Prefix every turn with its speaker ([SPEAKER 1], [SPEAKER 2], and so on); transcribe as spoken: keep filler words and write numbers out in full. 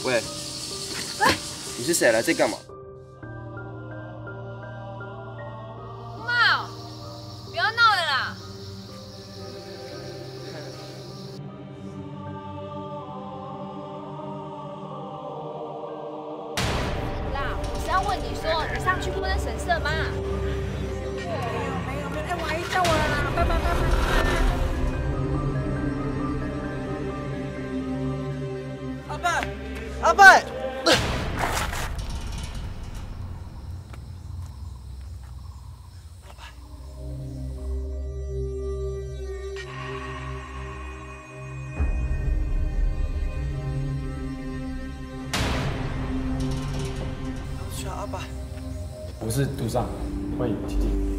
[SPEAKER 1] 喂，喂，你是谁？来这干嘛？
[SPEAKER 2] 茂，不要闹了啦！啦，我是要问你说，你上去过那神社吗？
[SPEAKER 3] 没有没有没有，哎，我阿姨叫我了啦，拜拜拜拜。 阿伯，阿伯，去啊，阿伯。
[SPEAKER 4] 我是杜尚，欢迎弟弟。